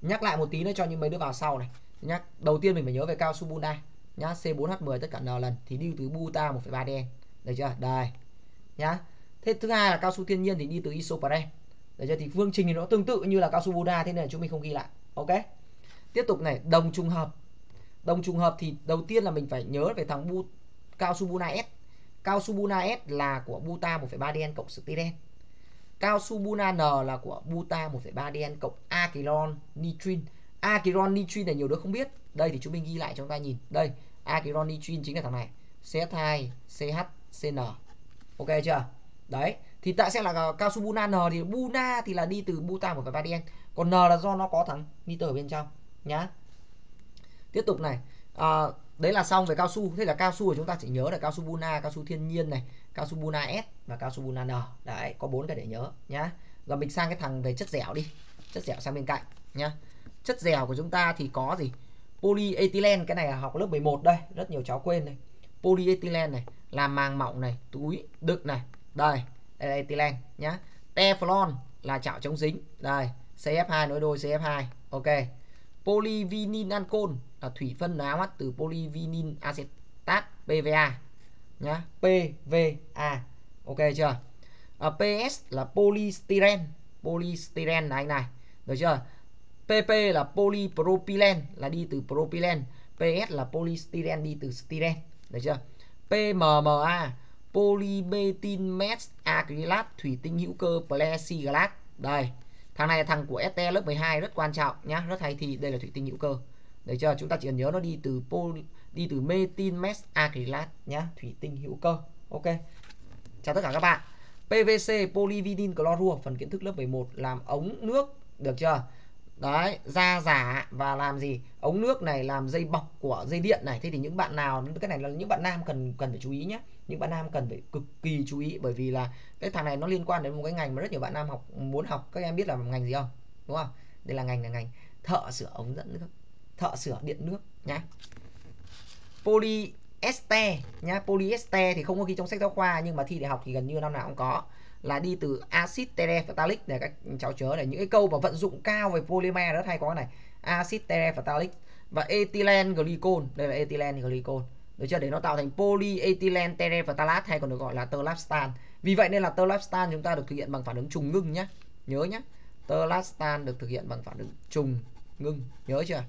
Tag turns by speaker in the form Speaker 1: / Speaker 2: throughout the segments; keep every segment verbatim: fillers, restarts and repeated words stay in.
Speaker 1: Nhắc lại một tí nữa cho những mấy đứa vào sau này. Nhắc đầu tiên mình phải nhớ về cao su Buna nhá, C bốn H mười tất cả N lần thì đi từ buta một phẩy ba D N. Được chưa? Đây. Nhá. Thế thứ hai là cao su thiên nhiên thì đi từ isoprene. Được chưa? Thì phương trình thì nó tương tự như là cao su Buna, thế nên là chúng mình không ghi lại. Ok. Tiếp tục này, đồng trùng hợp. Đồng trùng hợp thì đầu tiên là mình phải nhớ về thằng bu cao su Buna S. Cao su Buna S là của buta một phẩy ba D N cộng styrene. Cao su Buna N là của buta một phẩy ba D N cộng acrylon nitrin. Acrylon nitrin này nhiều đứa không biết. Đây thì chúng mình ghi lại cho chúng ta nhìn. Đây, acrylon nitrin chính là thằng này, C H hai C H C N. Ok chưa? Đấy, thì tại sao là cao su Buna N thì Buna thì là đi từ buta một phẩy ba D N, còn N là do nó có thằng nitơ ở bên trong nhá. Tiếp tục này, à, đấy là xong về cao su. Thế là cao su của chúng ta chỉ nhớ là cao su Buna, cao su thiên nhiên này, cao su Buna S và cao su Buna N. Đấy, có bốn cái để nhớ nhá. Rồi mình sang cái thằng về chất dẻo đi. Chất dẻo sang bên cạnh nhá. Chất dẻo của chúng ta thì có gì? Polyethylene, cái này là học lớp mười một đây, rất nhiều cháu quên đây. Polyethylene này, làm màng mỏng này, túi đựng này. Đây, đây là ethylene nhá. Teflon là chảo chống dính. Đây, C F hai nối đôi C F hai. Ok. Polyvinyl alcohol là thủy phân áo mắt từ polyvinyl acetate P V A nhá, P V A. Ok chưa? À, P S là polystyrene, polystyrene này anh này, được chưa? P P là polypropylene là đi từ propylene, P S là polystyrene đi từ styrene, được chưa? P M M A polymethyl meth acrylate thủy tinh hữu cơ plexiglass. Đây, thằng này là thằng của S T lớp mười hai, rất quan trọng nhá, rất hay thi. Đây là thủy tinh hữu cơ. Được chưa? Chúng ta chỉ cần nhớ nó đi từ poly, đi từ methyl meth acrylate nhá, thủy tinh hữu cơ. Ok. Chào tất cả các bạn. P V C polyvinyl chlorua, phần kiến thức lớp mười một, làm ống nước, được chưa? Đấy, da giả và làm gì? Ống nước này làm dây bọc của dây điện này. Thế thì những bạn nào, cái này là những bạn nam cần cần phải chú ý nhé. Những bạn nam cần phải cực kỳ chú ý, bởi vì là cái thằng này nó liên quan đến một cái ngành mà rất nhiều bạn nam học muốn học. Các em biết là ngành gì không? Đúng không? Đây là ngành là ngành thợ sửa ống dẫn nước, thợ sửa điện nước nhá. Polyester nhá, polyester thì không có ghi trong sách giáo khoa, nhưng mà thi đại học thì gần như năm nào cũng có, là đi từ axit terephthalic này. Các cháu chớ này, những cái câu mà vận dụng cao về polymer rất hay có này, axit terephthalic. Và ethylene glycol, đây là ethylene glycol, được chưa? Để nó tạo thành polyethylene terephthalate, hay còn được gọi là tolapstan. Vì vậy nên là tolapstan chúng ta được thực hiện bằng phản ứng trùng ngưng nhé, nhớ nhé. Tolapstan được thực hiện bằng phản ứng trùng ngưng, nhớ chưa?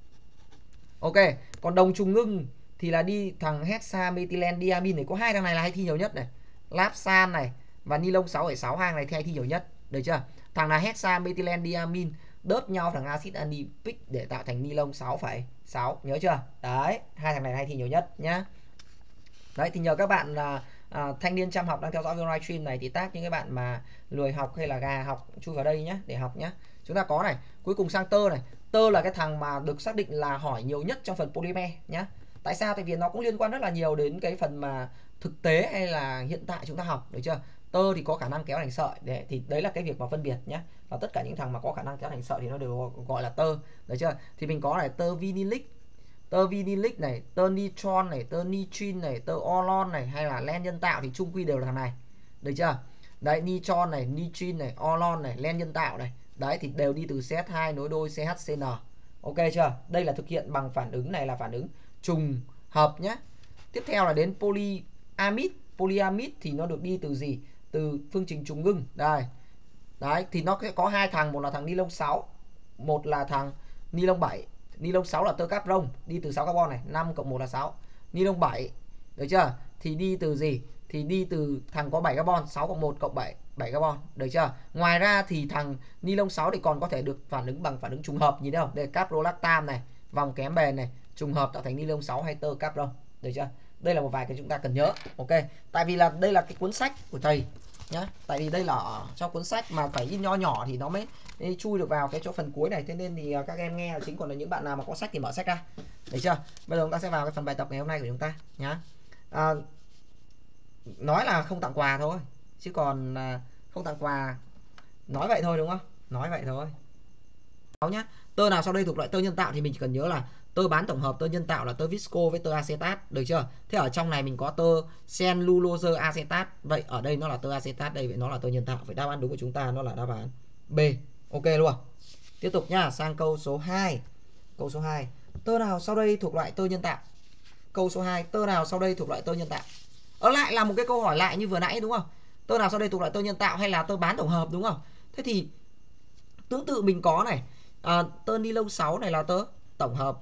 Speaker 1: Ok, còn đồng trùng ngưng thì là đi thằng hexamethylene diamine này. Có hai thằng này là hay thi nhiều nhất này, lapsan này và ni lông sáu phẩy sáu, hàng này thì hay thi nhiều nhất, được chưa? Thằng là hexamethylene diamine đớp nhau thằng axit adipic để tạo thành ni lông sáu phẩy sáu, nhớ chưa? Đấy, hai thằng này hay thi nhiều nhất nhá. Đấy, thì nhờ các bạn là à, thanh niên chăm học đang theo dõi video livestream này thì tag những cái bạn mà lười học hay là gà học chui vào đây nhé để học nhé. Chúng ta có này, cuối cùng sang tơ này. Tơ là cái thằng mà được xác định là hỏi nhiều nhất trong phần polymer nhá. Tại sao? Tại vì nó cũng liên quan rất là nhiều đến cái phần mà thực tế hay là hiện tại chúng ta học, được chưa? Tơ thì có khả năng kéo thành sợi, để thì đấy là cái việc mà phân biệt nhé. Và tất cả những thằng mà có khả năng kéo thành sợi thì nó đều gọi là tơ, được chưa? Thì mình có này, tơ vinylic, tơ vinylic này, tơ nitron này, tơ nitrin này, tơ orlon này, hay là len nhân tạo thì chung quy đều là thằng này, được chưa? Đấy, nitron này, nitrin này, orlon này, len nhân tạo này, đấy thì đều đi từ C H hai nối đôi C H C N. Ok chưa? Đây là thực hiện bằng phản ứng này là phản ứng trùng hợp nhé. Tiếp theo là đến polyamide. Polyamide thì nó được đi từ gì? Từ phương trình trùng ngưng. Đây. Đấy, thì nó có hai thằng, một là thằng ni lông sáu, một là thằng ni lông bảy. Ni lông sáu là tơ carbon, đi từ sáu carbon này, năm cộng một là sáu. Ni lông bảy, được chưa? Thì đi từ gì? Thì đi từ thằng có bảy carbon, sáu cộng một cộng bảy, bảy carbon, được chưa? Ngoài ra thì thằng ni lông sáu thì còn có thể được phản ứng bằng phản ứng trùng hợp, nhìn thấy không? Đây là caprolactam này, vòng kém bền này, trùng hợp tạo thành ni lông sáu hay tơ carbon, được chưa? Đây là một vài cái chúng ta cần nhớ. Ok. Tại vì là đây là cái cuốn sách của thầy nhá. Tại vì đây là ở trong cuốn sách mà phải in nho nhỏ thì nó mới chui được vào cái chỗ phần cuối này, thế nên thì các em nghe là chính, còn là những bạn nào mà có sách thì mở sách ra, được chưa? Bây giờ chúng ta sẽ vào cái phần bài tập ngày hôm nay của chúng ta nhá. À, nói là không tặng quà thôi, chứ còn à, không tặng quà nói vậy thôi, đúng không? Nói vậy thôi. Nhá. Tơ nào sau đây thuộc loại tơ nhân tạo thì mình chỉ cần nhớ là tơ bán tổng hợp, tơ nhân tạo là tơ visco với tơ acetat, được chưa? Thế ở trong này mình có tơ cellulose acetat, vậy ở đây nó là tơ acetat đây, vậy nó là tơ nhân tạo. Vậy đáp án đúng của chúng ta nó là đáp án B. Ok luôn. Tiếp tục nhá, sang câu số hai. Câu số hai. Tơ nào sau đây thuộc loại tơ nhân tạo? Câu số hai, tơ nào sau đây thuộc loại tơ nhân tạo? Ở lại là một cái câu hỏi lại như vừa nãy đúng không? Tơ nào sau đây thuộc loại tơ nhân tạo hay là tơ bán tổng hợp đúng không? Thế thì tương tự mình có này, à, tơ ni lông sáu này là tơ tổng hợp.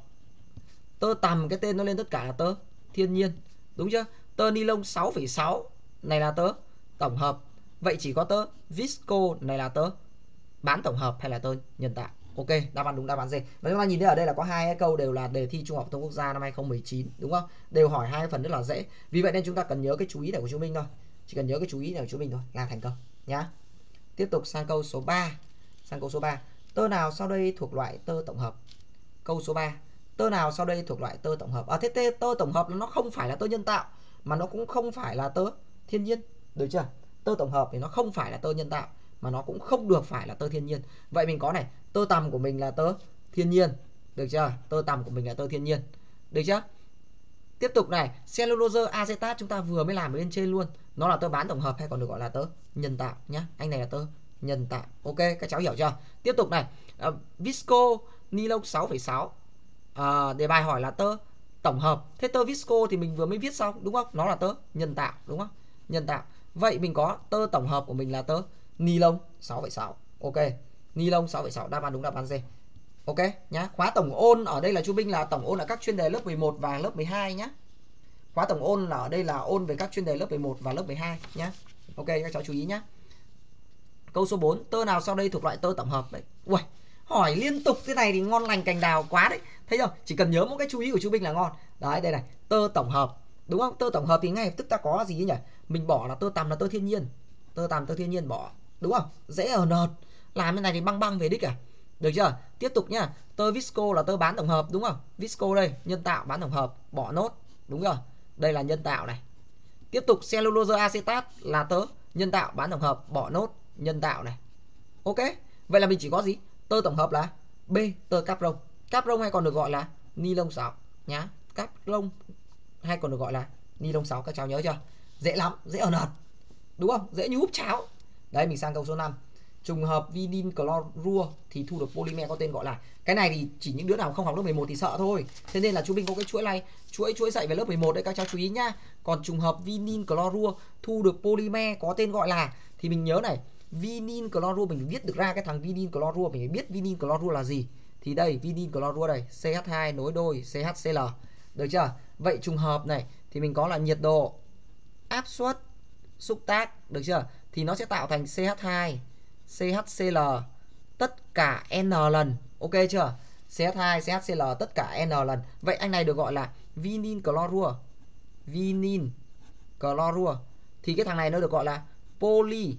Speaker 1: Tơ tằm cái tên nó lên tất cả là tơ thiên nhiên, đúng chưa? Tơ ni lông sáu phẩy sáu này là tơ tổng hợp. Vậy chỉ có tơ visco này là tơ bán tổng hợp hay là tơ nhân tạo? Ok, đáp án đúng đáp án D. Và chúng ta nhìn thấy ở đây là có hai cái câu đều là đề thi Trung học phổ thông quốc gia năm hai không một chín đúng không? Đều hỏi hai phần rất là dễ. Vì vậy nên chúng ta cần nhớ cái chú ý này của chú Minh thôi. Chỉ cần nhớ cái chú ý này của chú Minh thôi là thành công nhá. Tiếp tục sang câu số ba. Sang câu số ba. Tơ nào sau đây thuộc loại tơ tổng hợp? Câu số ba. Tơ nào sau đây thuộc loại tơ tổng hợp? À, thế tơ tổng hợp nó không phải là tơ nhân tạo mà nó cũng không phải là tơ thiên nhiên, được chưa? Tơ tổng hợp thì nó không phải là tơ nhân tạo mà nó cũng không được phải là tơ thiên nhiên. Vậy mình có này, tơ tằm của mình là tơ thiên nhiên, được chưa? Tơ tằm của mình là tơ thiên nhiên, được chưa? Tiếp tục này, cellulose acetate chúng ta vừa mới làm ở bên trên luôn, nó là tơ bán tổng hợp hay còn được gọi là tơ nhân tạo nhá. Anh này là tơ nhân tạo. Ok, các cháu hiểu chưa? Tiếp tục này, uh, visco ni lông sáu phẩy sáu. À, đề bài hỏi là tơ tổng hợp. Thế tơ visco thì mình vừa mới viết xong đúng không? Nó là tơ nhân tạo đúng không? Nhân tạo. Vậy mình có tơ tổng hợp của mình là tơ ni lông sáu phẩy sáu. Ok. Ni lông sáu phẩy sáu đáp án đúng đáp án D. Ok nhá. Khóa tổng ôn ở đây là chú Minh là tổng ôn ở các chuyên đề lớp mười một và lớp mười hai nhá. Khóa tổng ôn là ở đây là ôn về các chuyên đề lớp mười một và lớp mười hai nhá. Ok, các cháu chú ý nhá. Câu số bốn, tơ nào sau đây thuộc loại tơ tổng hợp đấy? Ui, hỏi liên tục thế này thì ngon lành cành đào quá đấy. Thấy không? Chỉ cần nhớ một cái chú ý của chú Minh là ngon. Đấy, đây này, tơ tổng hợp. Đúng không? Tơ tổng hợp thì ngay lập tức ta có gì nhỉ? Mình bỏ là tơ tằm là tơ thiên nhiên. Tơ tằm tơ thiên nhiên bỏ. Đúng không? Dễ ở nợt. Làm cái này thì băng băng về đích à? Được chưa? Tiếp tục nhá. Tơ visco là tơ bán tổng hợp đúng không? Visco đây, nhân tạo bán tổng hợp, bỏ nốt. Đúng chưa? Đây là nhân tạo này. Tiếp tục cellulose acetate là tơ nhân tạo bán tổng hợp, bỏ nốt nhân tạo này. Ok, vậy là mình chỉ có gì? Tơ tổng hợp là B, tơ capron. Capron hay còn được gọi là ni lông sáu nhá. Capron hay còn được gọi là ni lông sáu, các cháu nhớ chưa? Dễ lắm, dễ ở nợt. Đúng không? Dễ như húp cháo. Đấy, mình sang câu số năm. Trùng hợp vinyl chlorua thì thu được polymer có tên gọi là. Cái này thì chỉ những đứa nào không học lớp mười một thì sợ thôi. Thế nên là chú Minh có cái chuỗi này, chuỗi chuỗi dạy về lớp mười một đấy, các cháu chú ý nhá. Còn trùng hợp vinyl chlorua thu được polymer có tên gọi là thì mình nhớ này, vinyl chlorua mình viết được ra cái thằng vinyl chlorua, mình phải biết vinyl chlorua là gì. Thì đây, vinyl chlorua đây, C H hai nối đôi C H C L. Được chưa? Vậy trùng hợp này thì mình có là nhiệt độ, áp suất, xúc tác, được chưa? Thì nó sẽ tạo thành C H hai C H C L tất cả N lần. Ok chưa? C H hai C H C L tất cả N lần. Vậy anh này được gọi là vinyl chlorua. Vinyl chlorua. Thì cái thằng này nó được gọi là poly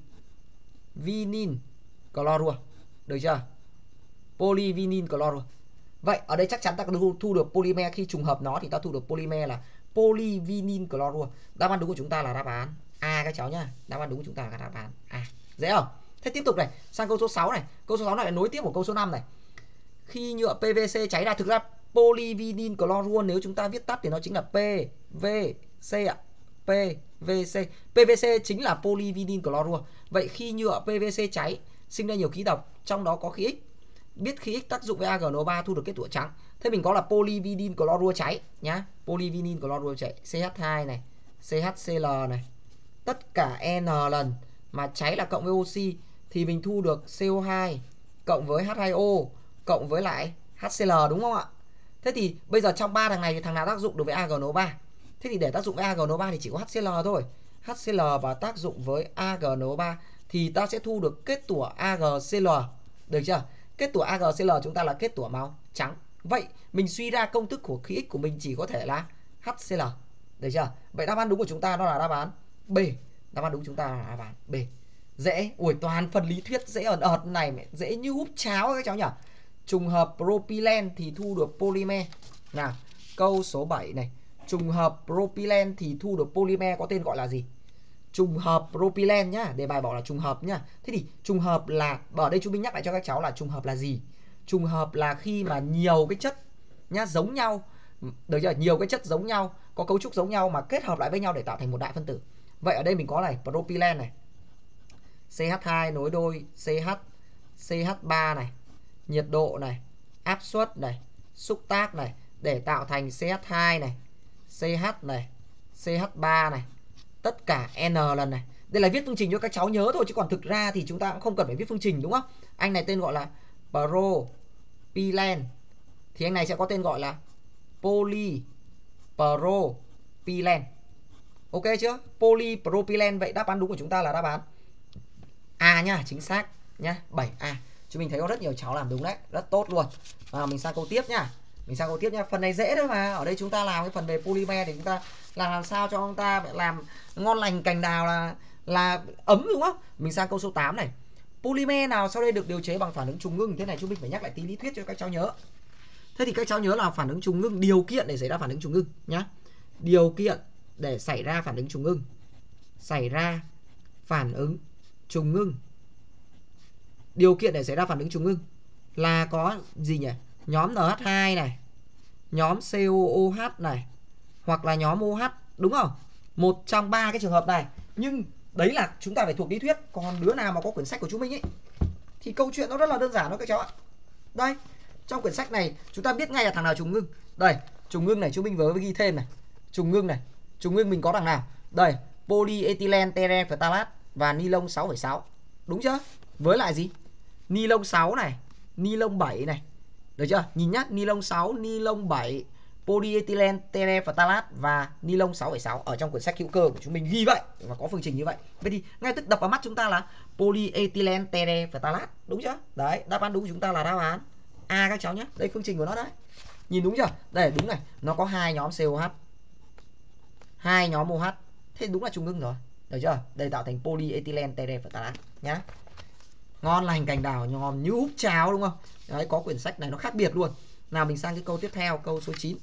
Speaker 1: vinyl chlorua. Được chưa? Polyvinyl chlorua. Vậy ở đây chắc chắn ta thu, thu được polymer khi trùng hợp nó thì ta thu được polymer là polyvinyl chlorua. Đáp án đúng của chúng ta là đáp án A các cháu nhá. Đáp án đúng của chúng ta là đáp án A. Dễ không? Thế tiếp tục này, sang câu số sáu này. Câu số sáu này là nối tiếp của câu số năm này. Khi nhựa pê vê xê cháy ra, thực ra polyvinyl chlorua nếu chúng ta viết tắt thì nó chính là pê vê xê ạ. pê vê xê. pê vê xê chính là polyvinyl chlorua. Vậy khi nhựa pê vê xê cháy sinh ra nhiều khí độc, trong đó có khí X. Biết khí X tác dụng với a giê en o ba thu được kết tủa trắng. Thế mình có là polyvinyl chlorua cháy nhá. Polyvinyl chlorua cháy, C H hai này, C H C L này. Tất cả N lần mà cháy là cộng với oxy thì mình thu được C O hai cộng với H hai O cộng với lại H C L đúng không ạ? Thế thì bây giờ trong ba thằng này thì thằng nào tác dụng được với a giê en o ba? Thế thì để tác dụng với a giê en o ba thì chỉ có H C L thôi. H C L và tác dụng với a giê en o ba thì ta sẽ thu được kết tủa a giê xê lờ. Được chưa? Kết tủa a giê xê lờ chúng ta là kết tủa màu trắng. Vậy mình suy ra công thức của khí X của mình chỉ có thể là H C L. Được chưa? Vậy đáp án đúng của chúng ta đó là đáp án B. Đáp án đúng của chúng ta là đáp án B. Dễ. Ui, toàn phần lý thuyết dễ ẩn ợt này mẹ, dễ như húp cháo các cháu nhỉ. Trùng hợp propylene thì thu được polymer. Nào, câu số bảy này. Trùng hợp propylene thì thu được polymer có tên gọi là gì? Trùng hợp propylene nhá, đề bài bảo là trùng hợp nhá. Thế thì trùng hợp là, ở đây chú Minh nhắc lại cho các cháu là trùng hợp là gì? Trùng hợp là khi mà nhiều cái chất nhá giống nhau, được chưa? Nhiều cái chất giống nhau, có cấu trúc giống nhau mà kết hợp lại với nhau để tạo thành một đại phân tử. Vậy ở đây mình có này, propylene này, C H hai nối đôi C H, C H ba này, nhiệt độ này, áp suất này, xúc tác này để tạo thành xê hát hai này, xê hát này, xê hát ba này, tất cả N lần này. Đây là viết phương trình cho các cháu nhớ thôi chứ còn thực ra thì chúng ta cũng không cần phải viết phương trình đúng không? Anh này tên gọi là propylene thì anh này sẽ có tên gọi là polypropylene. Ok chưa? Polypropylene, vậy đáp án đúng của chúng ta là đáp án A nhá, chính xác nhá, bảy A. Chúng mình thấy có rất nhiều cháu làm đúng đấy, rất tốt luôn. À, mình sang câu tiếp nhá. Mình sang câu tiếp nhá. Phần này dễ thôi mà. Ở đây chúng ta làm cái phần về polymer thì chúng ta làm làm sao cho chúng ta làm ngon lành cành đào là là ấm đúng không? Mình sang câu số tám này. Polymer nào sau đây được điều chế bằng phản ứng trùng ngưng? Thế này chúng mình phải nhắc lại tí lý thuyết cho các cháu nhớ. Thế thì các cháu nhớ là phản ứng trùng ngưng, điều kiện để xảy ra phản ứng trùng ngưng nhá. Điều kiện để xảy ra phản ứng trùng ngưng. Xảy ra phản ứng trùng ngưng. Điều kiện để xảy ra phản ứng trùng ngưng là có gì nhỉ? Nhóm en hát hai này, nhóm xê o ô hát này, hoặc là nhóm OH, đúng không? Một trong ba cái trường hợp này. Nhưng đấy là chúng ta phải thuộc lý thuyết. Còn đứa nào mà có quyển sách của chúng mình ấy thì câu chuyện nó rất là đơn giản đó các cháu ạ. Đây, trong quyển sách này chúng ta biết ngay là thằng nào trùng ngưng. Đây, trùng ngưng này chúng mình vừa ghi thêm này. Trùng ngưng này, trùng ngưng mình có thằng nào? Đây, polyethylene terephthalate và ni lông sáu phẩy sáu. Đúng chưa? Với lại gì? Ni lông sáu này, ni lông bảy này. Được chưa? Nhìn nhá, ni lông sáu, ni lông bảy, polyethylene terephthalate và ni lông sáu phẩy sáu ở trong quyển sách hữu cơ của chúng mình ghi vậy và có phương trình như vậy. Vậy thì ngay tức đập vào mắt chúng ta là polyethylene terephthalate, đúng chưa? Đấy, đáp án đúng của chúng ta là đáp án A các cháu nhé. Đây phương trình của nó đấy. Nhìn đúng chưa? Đây đúng này, nó có hai nhóm xê ô hát, hai nhóm OH. Thế đúng là trùng ngưng rồi. Được chưa? Đây tạo thành polyethylene terephthalate nhá. Ngon lành cành đào, ngon như úp cháo đúng không? Đấy, có quyển sách này nó khác biệt luôn. Nào mình sang cái câu tiếp theo, câu số chín.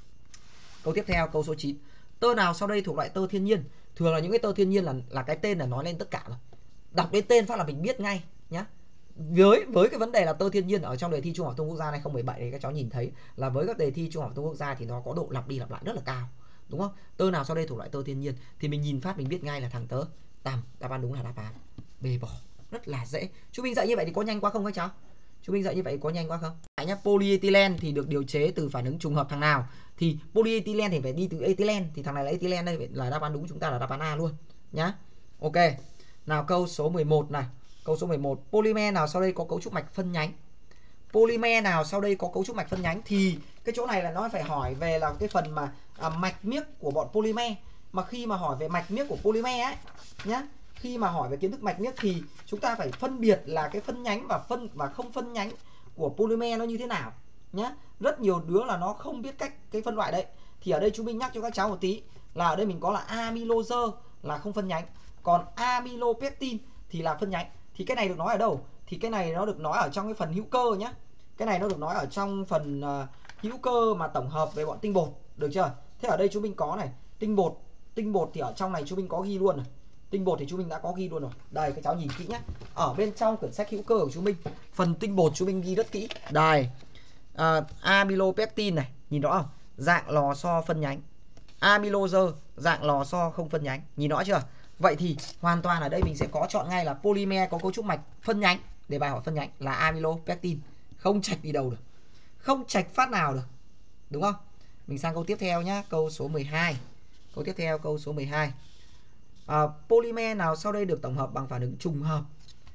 Speaker 1: Câu tiếp theo, câu số chín. Tơ nào sau đây thuộc loại tơ thiên nhiên? Thường là những cái tơ thiên nhiên là là cái tên là nói lên tất cả rồi. Đọc đến tên phát là mình biết ngay nhá. Với với cái vấn đề là tơ thiên nhiên ở trong đề thi Trung học phổ thông quốc gia hai không một bảy thì các cháu nhìn thấy là với các đề thi Trung học phổ thông quốc gia thì nó có độ lặp đi lặp lại rất là cao. Đúng không? Tơ nào sau đây thuộc loại tơ thiên nhiên thì mình nhìn phát mình biết ngay là thằng tơ tằm. Đáp án đúng là đáp án B bò. Rất là dễ. Chúng mình dạy như vậy thì có nhanh quá không các cháu? Chúng mình dạy như vậy có nhanh quá không? Đấy nhá, polyethylene thì được điều chế từ phản ứng trùng hợp thằng nào? Thì polyethylene thì phải đi từ ethylene, thì thằng này là ethylene đây, là đáp án đúng của chúng ta là đáp án A luôn nhá. Ok. Nào câu số mười một này. Câu số mười một, polymer nào sau đây có cấu trúc mạch phân nhánh? Polymer nào sau đây có cấu trúc mạch phân nhánh? Thì cái chỗ này là nó phải hỏi về là cái phần mà à, mạch miếc của bọn polymer. Mà khi mà hỏi về mạch miếc của polymer ấy nhá, khi mà hỏi về kiến thức mạch miếc thì chúng ta phải phân biệt là cái phân nhánh và phân và không phân nhánh của polymer nó như thế nào nhá. Rất nhiều đứa là nó không biết cách cái phân loại đấy. Thì ở đây chúng mình nhắc cho các cháu một tí là ở đây mình có là amylose là không phân nhánh, còn amylopectin thì là phân nhánh. Thì cái này được nói ở đâu? Thì cái này nó được nói ở trong cái phần hữu cơ nhá. Cái này nó được nói ở trong phần uh, hữu cơ mà tổng hợp về bọn tinh bột, được chưa? Thế ở đây chúng mình có này, tinh bột, tinh bột thì ở trong này chúng mình có ghi luôn này. Tinh bột thì chúng mình đã có ghi luôn rồi. Đây các cháu nhìn kỹ nhé. Ở bên trong quyển sách hữu cơ của chúng mình, phần tinh bột chúng mình ghi rất kỹ. Đây. À, amylopectin này, nhìn rõ không? Dạng lò xo phân nhánh. Amylose dạng lò xo không phân nhánh. Nhìn rõ chưa? Vậy thì hoàn toàn ở đây mình sẽ có chọn ngay là polymer có cấu trúc mạch phân nhánh. Để bài hỏi phân nhánh là amylopectin. Không chạch đi đâu được. Không chạch phát nào được. Đúng không? Mình sang câu tiếp theo nhá, câu số mười hai. Câu tiếp theo câu số mười hai. À, polymer nào sau đây được tổng hợp bằng phản ứng trùng hợp?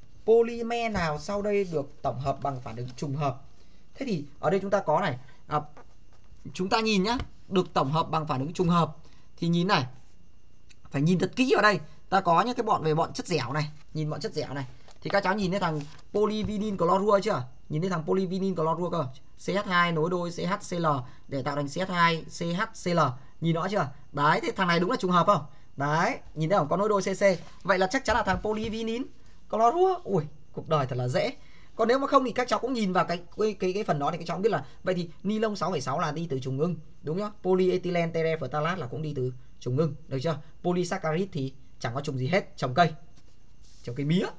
Speaker 1: Polymer nào sau đây được tổng hợp bằng phản ứng trùng hợp? Thế thì ở đây chúng ta có này, à, chúng ta nhìn nhá, được tổng hợp bằng phản ứng trùng hợp thì nhìn này, phải nhìn thật kỹ vào đây. Ta có những cái bọn về bọn chất dẻo này, nhìn bọn chất dẻo này thì các cháu nhìn thấy thằng polyvinyl chlorua chưa? Nhìn thấy thằng polyvinyl chlorua cơ, xê hát hai nối đôi xê hát xê lờ để tạo thành xê hát hai xê hát xê lờ, nhìn rõ chưa? Đấy, thì thằng này đúng là trùng hợp không? Đấy, nhìn thấy không, có nối đôi xê xê. Vậy là chắc chắn là thằng polyvinyl chlorua. Ui, cuộc đời thật là dễ. Còn nếu mà không thì các cháu cũng nhìn vào cái cái cái, cái phần đó thì các cháu biết là vậy thì ni lông sáu phẩy sáu là đi từ trùng ngưng, đúng không? Polyethylene terephthalate là cũng đi từ trùng ngưng, được chưa? Polysaccharide thì chẳng có trùng gì hết, trồng cây. Trồng cây mía.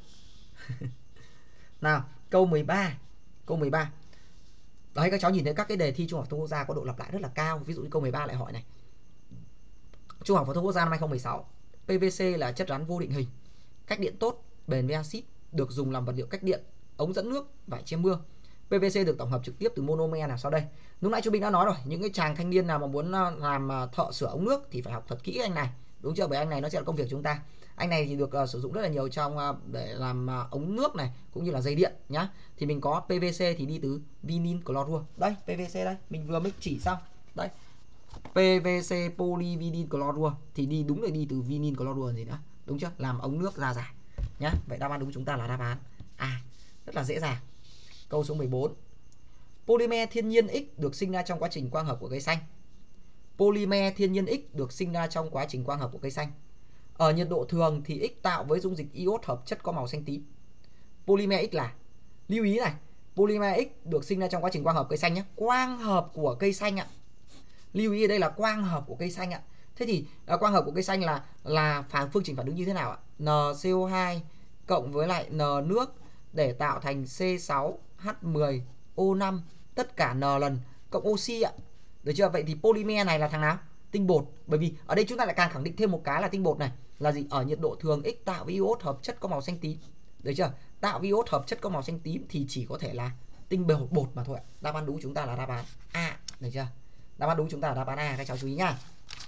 Speaker 1: Nào, câu mười ba. Câu mười ba. Đấy, các cháu nhìn thấy các cái đề thi Trung học phổ thông quốc gia có độ lặp lại rất là cao. Ví dụ như câu mười ba lại hỏi này. Trung học phổ thông quốc gia năm hai không một sáu, pê vê xê là chất rắn vô định hình, cách điện tốt, bền với axit, được dùng làm vật liệu cách điện, ống dẫn nước, vải che mưa. pê vê xê được tổng hợp trực tiếp từ monomer nào sau đây? Lúc nãy chú Minh đã nói rồi, những cái chàng thanh niên nào mà muốn làm thợ sửa ống nước thì phải học thật kỹ anh này, đúng chưa? Bởi anh này nó sẽ là công việc chúng ta. Anh này thì được uh, sử dụng rất là nhiều trong uh, để làm uh, ống nước này cũng như là dây điện nhá. Thì mình có pê vê xê thì đi từ vinyl chlorua. Đây, pê vê xê đây, mình vừa mới chỉ xong. Đây. pê vê xê polyvinyl chlorua thì đi đúng là đi từ vinyl chlorua gì nữa. Đúng chưa? Làm ống nước ra giải nhá. Vậy đáp án đúng chúng ta là đáp án A. Rất là dễ dàng. Câu số mười bốn. Polymer thiên nhiên X được sinh ra trong quá trình quang hợp của cây xanh. Polymer thiên nhiên X được sinh ra trong quá trình quang hợp của cây xanh. Ở nhiệt độ thường thì X tạo với dung dịch iốt hợp chất có màu xanh tím. Polymer X là, lưu ý này, polymer X được sinh ra trong quá trình quang hợp cây xanh nhé. Quang hợp của cây xanh ạ. Lưu ý ở đây là quang hợp của cây xanh ạ. Thế thì à, quang hợp của cây xanh là là phản phương trình phản ứng như thế nào ạ? N C O hai cộng với lại N nước để tạo thành C sáu H mười O năm tất cả N lần cộng oxy ạ. Được chưa? Vậy thì polymer này là thằng nào? Tinh bột. Bởi vì ở đây chúng ta lại càng khẳng định thêm một cái là tinh bột này là gì? Ở nhiệt độ thường X tạo với iốt hợp chất có màu xanh tím. Được chưa? Tạo với iốt hợp chất có màu xanh tím thì chỉ có thể là tinh bột bột mà thôi. Đáp án đúng chúng ta là đáp án A. Được chưa? Đáp án đúng chúng ta là đáp án A, các cháu chú ý nhá.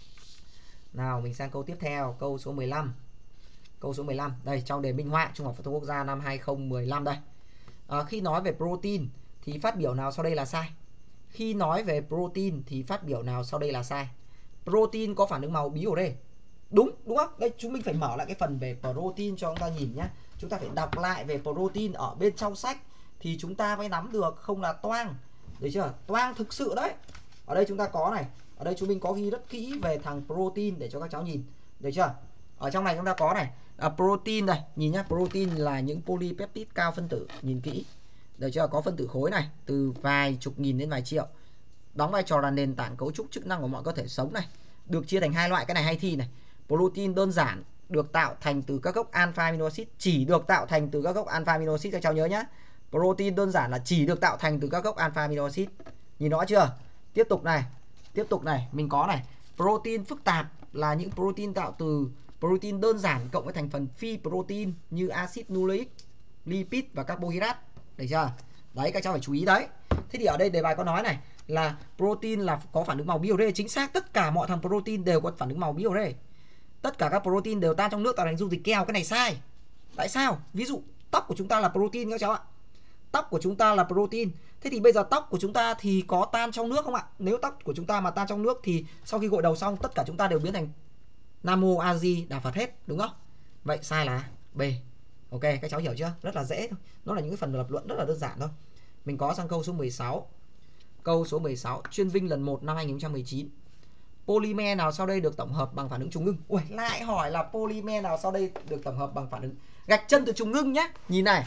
Speaker 1: Nào mình sang câu tiếp theo, câu số mười lăm. Câu số mười lăm. Đây, trong đề minh họa Trung học phổ thông quốc gia năm hai không một lăm đây. À, khi nói về protein thì phát biểu nào sau đây là sai? Khi nói về protein thì phát biểu nào sau đây là sai? Protein có phản ứng màu bí ổ rê. Đúng, đúng không? Đây chúng mình phải mở lại cái phần về protein cho chúng ta nhìn nhá. Chúng ta phải đọc lại về protein ở bên trong sách thì chúng ta mới nắm được, không là toang. Được chưa? Toang thực sự đấy. Ở đây chúng ta có này, ở đây chúng mình có ghi rất kỹ về thằng protein để cho các cháu nhìn. Được chưa? Ở trong này chúng ta có này, à, protein đây, nhìn nhá, protein là những polypeptide cao phân tử, nhìn kỹ. Được chưa? Có phân tử khối này, từ vài chục nghìn đến vài triệu. Đóng vai trò là nền tảng cấu trúc chức năng của mọi cơ thể sống này. Được chia thành hai loại, cái này hay thi này. Protein đơn giản được tạo thành từ các gốc alpha amino acid, chỉ được tạo thành từ các gốc alpha amino acid, các cháu nhớ nhá. Protein đơn giản là chỉ được tạo thành từ các gốc alpha amino acid. Nhìn rõ chưa? Tiếp tục này, tiếp tục này, mình có này, protein phức tạp là những protein tạo từ protein đơn giản cộng với thành phần phi protein như axit nucleic, lipid và carbohydrate. Được chưa? Đấy, các cháu phải chú ý đấy. Thế thì ở đây đề bài có nói này là protein là có phản ứng màu bí ổ rê, chính xác, tất cả mọi thằng protein đều có phản ứng màu bí ổ rê. Tất cả các protein đều tan trong nước tạo thành dung dịch keo, cái này sai. Tại sao? Ví dụ tóc của chúng ta là protein các cháu ạ. Tóc của chúng ta là protein. Thế thì bây giờ tóc của chúng ta thì có tan trong nước không ạ? Nếu tóc của chúng ta mà tan trong nước thì sau khi gội đầu xong tất cả chúng ta đều biến thành Namo Aji Đà Phật hết, đúng không? Vậy sai là B. Ok, các cháu hiểu chưa? Rất là dễ thôi. Nó là những cái phần lập luận rất là đơn giản thôi. Mình có sang câu số mười sáu. Câu số mười sáu, chuyên Vinh lần một năm hai nghìn không trăm mười chín. Polymer nào sau đây được tổng hợp bằng phản ứng trùng ngưng? Ui, lại hỏi là polymer nào sau đây được tổng hợp bằng phản ứng gạch chân từ trùng ngưng nhé. Nhìn này.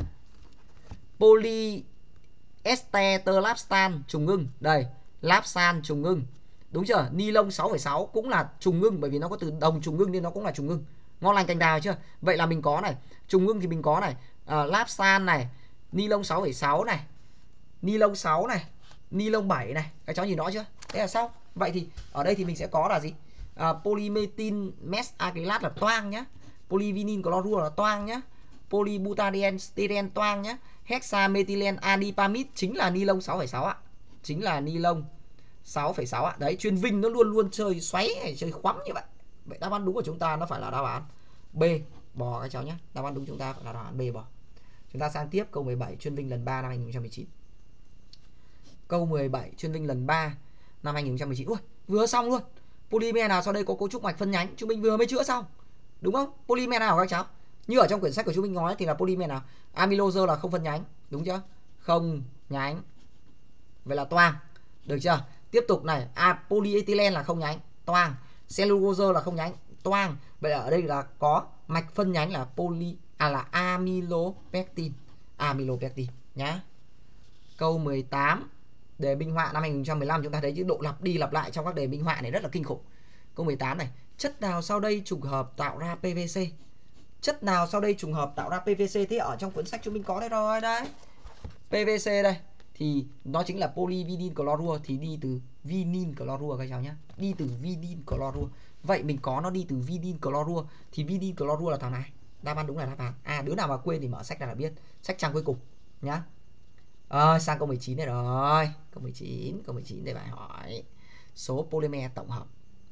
Speaker 1: Polyester lapsan trùng ngưng. Đây, lapsan trùng ngưng. Đúng chưa? Ni lông sáu phẩy sáu cũng là trùng ngưng bởi vì nó có từ đồng trùng ngưng nên nó cũng là trùng ngưng. Ngon lành cành đào chưa? Vậy là mình có này, trùng ngưng thì mình có này, uh, lapsan này, ni lông sáu phẩy sáu này, ni lông sáu này, ni lông bảy này. Các cháu nhìn rõ chưa? Thế là xong. Vậy thì ở đây thì mình sẽ có là gì? À, polymethyl mesacrylat là toang nhá. Polyvinyl chlorua là toang nhá. Polybutadiene styrene toang nhá. Hexamethylene adipamide chính là ni lông sáu phẩy sáu ạ. Chính là ni lông sáu phẩy sáu ạ. Đấy, chuyên Vinh nó luôn luôn chơi xoáy hay chơi khoắm như vậy. Vậy đáp án đúng của chúng ta nó phải là đáp án B, bò các cháu nhé. Đáp án đúng chúng ta phải là đáp án B, bò. Chúng ta sang tiếp câu mười bảy, chuyên Vinh lần ba năm hai nghìn không trăm mười chín. Câu mười bảy, chuyên Vinh lần ba năm hai nghìn không trăm mười chín. Ui, vừa xong luôn. Polymer nào sau đây có cấu trúc mạch phân nhánh? Chúng mình vừa mới chữa xong. Đúng không? Polymer nào các cháu? Như ở trong quyển sách của chúng mình nói thì là polymer nào? Amylose là không phân nhánh, đúng chưa? Không nhánh. Vậy là toang. Được chưa? Tiếp tục này, à, polyethylene là không nhánh, toang. Cellulose là không nhánh, toang. Vậy ở đây là có mạch phân nhánh là poly à là amylopectin. Amylopectin nhá. Câu mười tám, đề minh họa năm hai nghìn không trăm mười lăm chúng ta thấy chữ độ lặp đi lặp lại trong các đề minh họa này rất là kinh khủng. Câu mười tám này, chất nào sau đây trùng hợp tạo ra pê vê xê? Chất nào sau đây trùng hợp tạo ra pê vê xê? Thế ở trong cuốn sách chúng mình có đây rồi đấy. pê vê xê đây thì nó chính là polyvinyl chlorua thì đi từ vinyl chlorua các cháu nhé. Đi từ vinyl chlorua. Vậy mình có nó đi từ vinyl chlorua thì vinyl chlorua là thằng này. Đáp án đúng là đáp án. À, đứa nào mà quên thì mở sách ra là biết. Sách trang cuối cùng nhá. À, sang câu mười chín này rồi. Câu mười chín, câu mười chín để bài hỏi số polymer tổng hợp.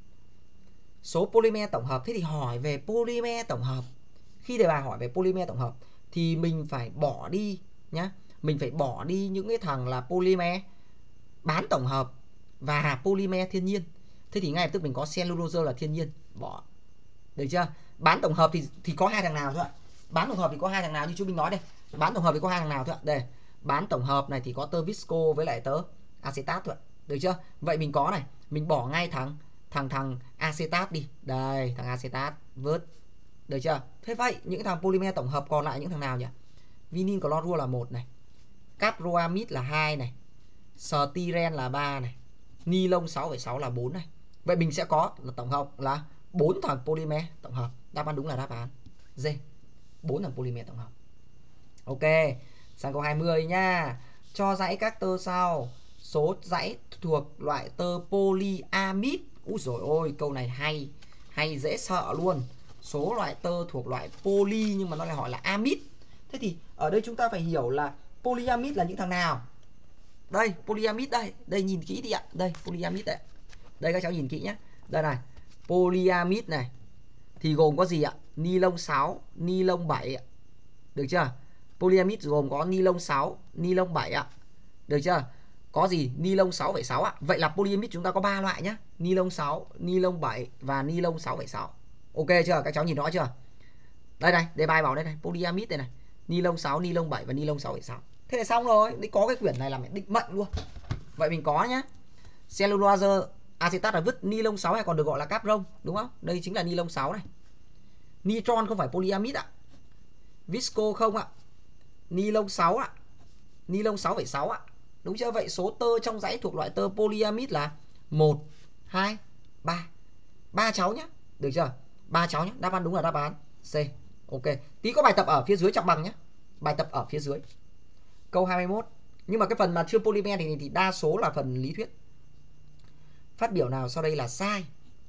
Speaker 1: Số polymer tổng hợp, thế thì hỏi về polymer tổng hợp. Khi đề bài hỏi về polymer tổng hợp thì mình phải bỏ đi nhá. Mình phải bỏ đi những cái thằng là polymer bán tổng hợp và polymer thiên nhiên. Thế thì ngay lập tức mình có cellulose là thiên nhiên, bỏ. Được chưa? Bán tổng hợp thì thì có hai thằng nào thôi ạ. Bán tổng hợp thì có hai thằng nào như chú Minh nói đây. Bán tổng hợp thì có hai thằng nào thôi ạ. Đây. Bán tổng hợp này thì có tơ visco với lại tơ acetat thôi ạ. Được chưa? Vậy mình có này, mình bỏ ngay thằng thằng thằng acetat đi. Đây, thằng acetat vớt. Được chưa? Thế vậy những thằng polymer tổng hợp còn lại những thằng nào nhỉ? Vinyl chlorua là một này, caproamid là hai này, styrene là ba này, nylon sáu phẩy sáu là bốn này. Vậy mình sẽ có là tổng hợp là bốn thằng polymer tổng hợp. Đáp án đúng là đáp án D. bốn thằng polymer tổng hợp. Ok, sang câu hai mươi nha. Cho dãy các tơ sau, số dãy thuộc loại tơ polyamid. Úi dồi ôi, câu này hay, hay dễ sợ luôn. Số loại tơ thuộc loại poly nhưng mà nó lại hỏi là amid. Thế thì ở đây chúng ta phải hiểu là polyamid là những thằng nào. Đây, polyamid đây, đây nhìn kỹ đi ạ. Đây, polyamid đấy. Đây các cháu nhìn kỹ nhé. Đây này, polyamid này thì gồm có gì ạ? Nylon sáu, nylon bảy ạ. Được chưa? Polyamid gồm có nylon sáu, nylon bảy ạ. Được chưa? Có gì? Nylon sáu phẩy sáu ạ. Vậy là polyamid chúng ta có ba loại nhé. Nylon sáu, nylon bảy và nylon sáu phẩy sáu. Ok chưa? Các cháu nhìn rõ chưa? Đây này, đề bài bảo đây này, polyamid đây này. Nylon sáu, nylon bảy và nylon sáu phẩy sáu. Thế là xong rồi. Đấy, có cái quyển này làm định mệnh luôn. Vậy mình có nhá. Cellulose acetat là vứt, nylon sáu hay còn được gọi là capron, đúng không? Đây chính là nylon sáu này. Nitron không phải polyamid ạ. Visco không ạ. Nylon sáu ạ. Nylon sáu phẩy sáu ạ. Đúng chưa? Vậy số tơ trong dãy thuộc loại tơ polyamid là một, hai, ba. ba cháu nhé. Được chưa? ba cháu nhé. Đáp án đúng là đáp án C. Ok. Tí có bài tập ở phía dưới trọng bằng nhé. Bài tập ở phía dưới. Câu hai mươi mốt. Nhưng mà cái phần mà chưa polymer thì, thì đa số là phần lý thuyết. Phát biểu nào sau đây là sai?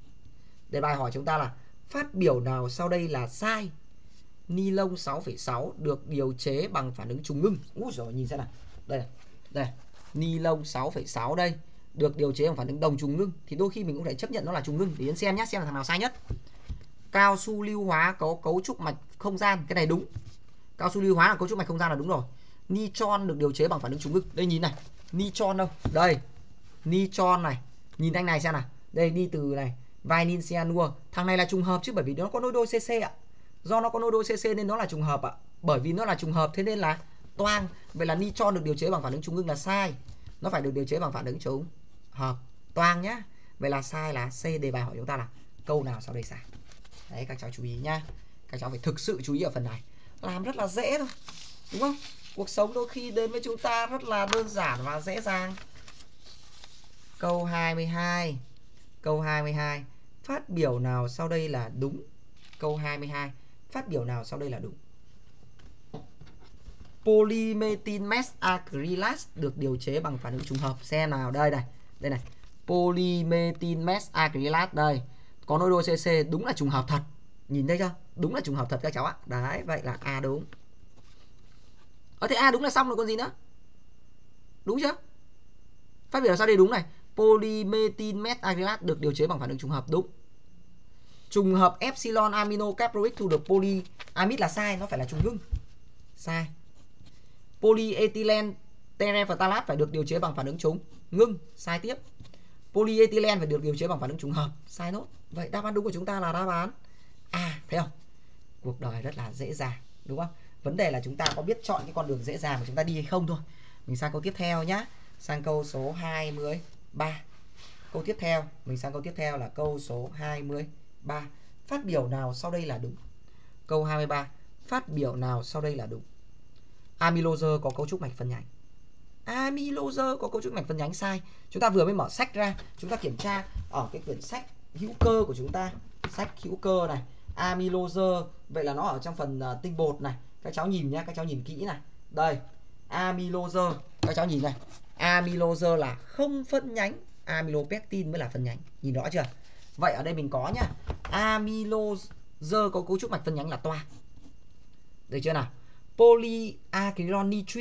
Speaker 1: Đề bài hỏi chúng ta là phát biểu nào sau đây là sai? Nylon sáu phẩy sáu được điều chế bằng phản ứng trùng ngưng. Úi giời, nhìn xem nào. Đây này. Đây. Nylon sáu phẩy sáu đây được điều chế bằng phản ứng đồng trùng ngưng thì đôi khi mình cũng phải chấp nhận nó là trùng ngưng để xem nhé, xem là thằng nào sai nhất. Cao su lưu hóa có cấu trúc mạch không gian, cái này đúng. Cao su lưu hóa là cấu trúc mạch không gian là đúng rồi. Nitron được điều chế bằng phản ứng trùng ngưng. Đây nhìn này, nitron đâu? Đây. Nitron này, nhìn anh này xem nào. Đây đi từ này, vinyl cyanua. Thằng này là trùng hợp chứ bởi vì nó có nối đôi xê xê ạ. Do nó có nối đôi xê xê nên nó là trùng hợp ạ. Bởi vì nó là trùng hợp thế nên là toang. Vậy là nitron được điều chế bằng phản ứng trùng ngưng là sai. Nó phải được điều chế bằng phản ứng trùng hợp. Toang nhá. Vậy là sai là C. Đề bài hỏi chúng ta là câu nào sau đây sai. Đấy, các cháu chú ý nhá. Các cháu phải thực sự chú ý ở phần này. Làm rất là dễ thôi. Đúng không? Cuộc sống đôi khi đến với chúng ta rất là đơn giản và dễ dàng. Câu hai mươi hai. Câu hai mươi hai. Phát biểu nào sau đây là đúng? Câu hai mươi hai. Phát biểu nào sau đây là đúng? Polymethyl acrylat được điều chế bằng phản ứng trùng hợp. Xem nào, đây này. Đây này. Polymethyl acrylat đây. Có nối đôi xê xê, đúng là trùng hợp thật. Nhìn thấy chưa? Đúng là trùng hợp thật các cháu ạ. Đấy, vậy là A đúng. Ở thế A đúng là xong rồi còn gì nữa? Đúng chưa? Phát biểu sau đây đúng này. Polymethyl acrylat được điều chế bằng phản ứng trùng hợp, đúng. Trùng hợp epsilon amino caproic thu được polyamid là sai, nó phải là trùng ngưng. Sai. Polyethylene terephthalate phải được điều chế bằng phản ứng trùng ngưng, sai tiếp. Polyethylene phải được điều chế bằng phản ứng trùng hợp, sai nốt. Vậy đáp án đúng của chúng ta là đáp án A, thấy không? Cuộc đời rất là dễ dàng, đúng không? Vấn đề là chúng ta có biết chọn cái con đường dễ dàng mà chúng ta đi hay không thôi. Mình sang câu tiếp theo nhá. Sang câu số hai mươi ba. Câu tiếp theo, mình sang câu tiếp theo là câu số hai mươi ba. Phát biểu nào sau đây là đúng? Câu hai mươi ba. Phát biểu nào sau đây là đúng? Amylose có cấu trúc mạch phân nhánh. Amylose có cấu trúc mạch phân nhánh, sai. Chúng ta vừa mới mở sách ra, chúng ta kiểm tra ở cái quyển sách hữu cơ của chúng ta. Sách hữu cơ này, amylose, vậy là nó ở trong phần uh, tinh bột này. Các cháu nhìn nhé, các cháu nhìn kỹ này. Đây, amylose, các cháu nhìn này. Amylose là không phân nhánh, amylopectin mới là phân nhánh. Nhìn rõ chưa? Vậy ở đây mình có nhá. Amylose có cấu trúc mạch phân nhánh là toa. Được chưa nào? Polyacrylonitrin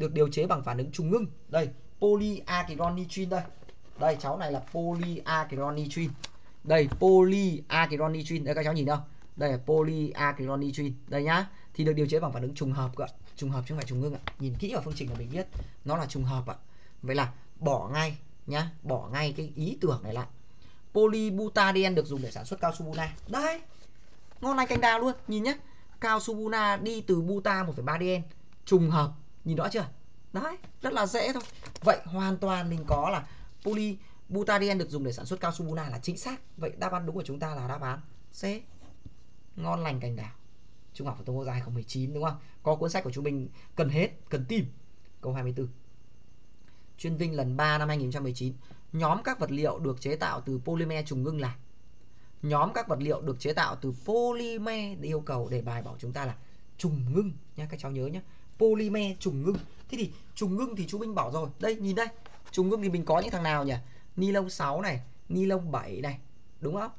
Speaker 1: được điều chế bằng phản ứng trùng ngưng. Đây, polyacrylonitrin đây. Đây, cháu này là polyacrylonitrin. Đây, polyacrylonitrin. Đây các cháu nhìn không? Đây là polyacrylonitrin. Đây nhá. Thì được điều chế bằng phản ứng trùng hợp cơ. Trùng hợp chứ không phải trùng ngưng ạ. Nhìn kỹ vào phương trình là mình biết nó là trùng hợp ạ. Vậy là bỏ ngay nhá, bỏ ngay cái ý tưởng này lại. Polybutadiene được dùng để sản xuất cao su buna. Đấy. Ngon lành cành đào luôn, nhìn nhá. Cao su buna đi từ buta một phẩy ba diene, trùng hợp, nhìn rõ chưa? Đấy, rất là dễ thôi. Vậy hoàn toàn mình có là polybutadiene được dùng để sản xuất cao su buna là chính xác. Vậy đáp án đúng của chúng ta là đáp án C. Ngon lành cành đào. Trung học phổ thông quốc gia hai không một chín đúng không? Có cuốn sách của chúng mình cần hết, cần tìm. Câu hai mươi tư. Chuyên Vinh lần ba năm hai nghìn không trăm mười chín. Nhóm các vật liệu được chế tạo từ polymer trùng ngưng là Nhóm các vật liệu được chế tạo từ polymer yêu cầu đề bài bảo chúng ta là trùng ngưng nha, các cháu nhớ nhé. Polymer trùng ngưng. Thế thì trùng ngưng thì chú Minh bảo rồi. Đây nhìn đây. Trùng ngưng thì mình có những thằng nào nhỉ? Ni lông sáu này, ni lông bảy này, đúng không?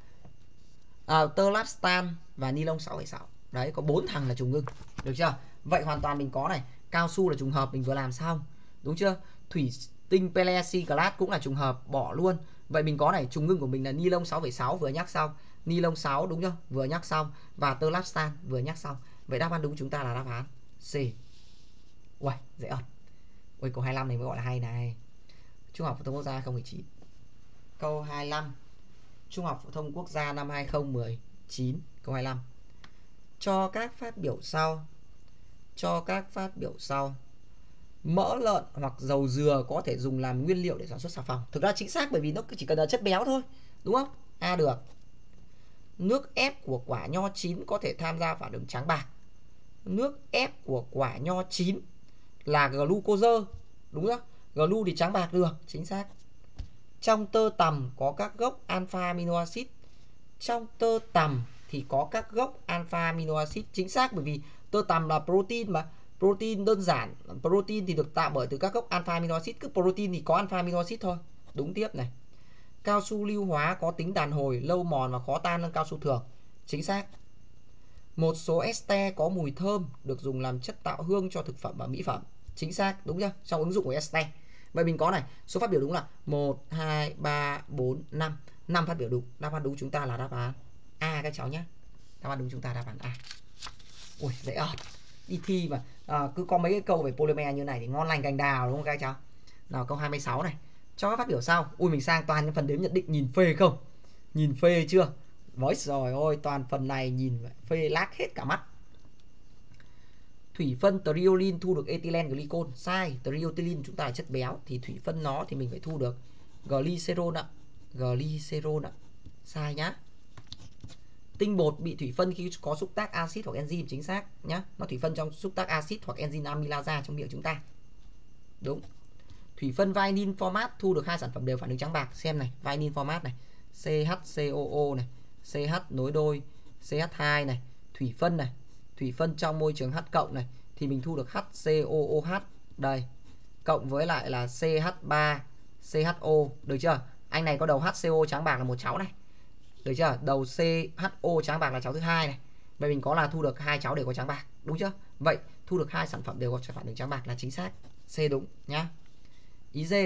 Speaker 1: À, tungsten và ni lông sáu phẩy sáu. Đấy, có bốn thằng là trùng ngưng. Được chưa? Vậy hoàn toàn mình có này, cao su là trùng hợp, mình vừa làm xong. Đúng chưa? Thủy tinh plexiglass cũng là trùng hợp, bỏ luôn. Vậy mình có này, trùng ngưng của mình là ni lông sáu phẩy sáu vừa nhắc xong, ni lông sáu đúng không? Vừa nhắc xong và tungsten vừa nhắc xong. Vậy đáp án đúng chúng ta là đáp án C. Uầy, dễ ợt. Ui, câu hai mươi lăm này mới gọi là hay này. Trung học phổ thông quốc gia hai không một chín. Câu hai mươi lăm. Trung học phổ thông quốc gia năm hai không một chín, câu hai mươi lăm. Cho các phát biểu sau. Cho các phát biểu sau. Mỡ lợn hoặc dầu dừa có thể dùng làm nguyên liệu để sản xuất xà phòng. Thực ra chính xác bởi vì nó chỉ cần là chất béo thôi, đúng không? A được. Nước ép của quả nho chín có thể tham gia phản ứng trắng bạc. Nước ép của quả nho chín là glucose, đúng không? Glu thì trắng bạc được, chính xác. Trong tơ tằm có các gốc alpha amino acid. Trong tơ tằm thì có các gốc alpha amino acid, chính xác bởi vì tơ tằm là protein mà. Protein đơn giản, protein thì được tạo bởi từ các gốc alpha amino acid, cứ protein thì có alpha amino acid thôi. Đúng tiếp này. Cao su lưu hóa có tính đàn hồi, lâu mòn và khó tan hơn cao su thường. Chính xác. Một số ester có mùi thơm được dùng làm chất tạo hương cho thực phẩm và mỹ phẩm. Chính xác, đúng chưa? Trong ứng dụng của ester. Vậy mình có này, số phát biểu đúng là một, hai, ba, bốn, năm. năm phát biểu đúng. Đáp án đúng chúng ta là đáp án A các cháu nhé. Đáp án đúng chúng ta đáp án A. Ui, dễ ợt. Đi thi mà à, cứ có mấy cái câu về polymer như này thì ngon lành cành đào đúng không các cháu? Nào câu hai mươi sáu này. Cho các phát biểu sau. Ui, mình sang toàn những phần đếm nhận định, nhìn phê không? Nhìn phê chưa? Mới rồi ôi, toàn phần này nhìn phê lác hết cả mắt. Thủy phân triolin thu được ethylene glycol. Sai, triolin chúng ta là chất béo thì thủy phân nó thì mình phải thu được glycerol ạ. Glycerol ạ. Sai nhá. Tinh bột bị thủy phân khi có xúc tác axit hoặc enzyme, chính xác nhá. Nó thủy phân trong xúc tác axit hoặc enzyme amylase trong miệng chúng ta. Đúng. Thủy phân vinil format thu được hai sản phẩm đều phản ứng trắng bạc. Xem này, vinil format này, CHCOO này, CH nối đôi C H hai này, thủy phân này, thủy phân trong môi trường H cộng này thì mình thu được HCOOH đây, cộng với lại là C H ba C H O, được chưa? Anh này có đầu hát xê o trắng bạc là một cháu này. Được chưa? Đầu C H O trắng bạc là cháu thứ hai này. Vậy mình có là thu được hai cháu đều có trắng bạc, đúng chưa? Vậy thu được hai sản phẩm đều có phản ứng trắng bạc là chính xác. C đúng nhá. Ý D.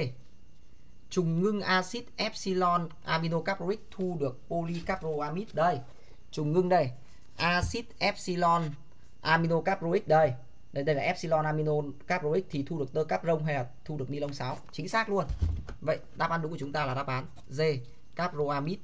Speaker 1: Trùng ngưng axit epsilon aminocaproic thu được polycarbonamide đây. Trùng ngưng đây. Axit epsilon aminocaproic đây. Đây đây là epsilon aminocaproic thì thu được tơ caprông hay là thu được ni lông sáu? Chính xác luôn. Vậy đáp án đúng của chúng ta là đáp án D, caproamide.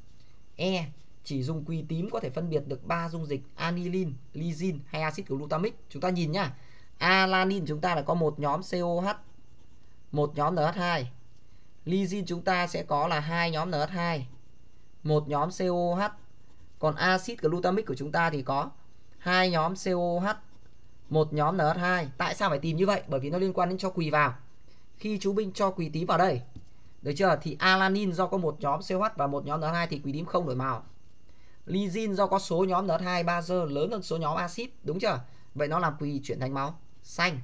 Speaker 1: E. Chỉ dùng quỳ tím có thể phân biệt được ba dung dịch aniline, lysine hay axit glutamic. Chúng ta nhìn nhá. Alanine chúng ta là có một nhóm xê o hát, một nhóm en hát hai. Lysine chúng ta sẽ có là hai nhóm en hát hai, một nhóm xê o hát. Còn axit glutamic của chúng ta thì có hai nhóm xê o hát, một nhóm en hát hai. Tại sao phải tìm như vậy? Bởi vì nó liên quan đến cho quỳ vào. Khi chú Minh cho quỳ tím vào đây, được chưa? Thì alanine do có một nhóm xê o hát và một nhóm en hát hai thì quỳ tím không đổi màu. Lysine do có số nhóm en hát hai bazơ lớn hơn số nhóm axit, đúng chưa? Vậy nó làm quỳ chuyển thành màu xanh.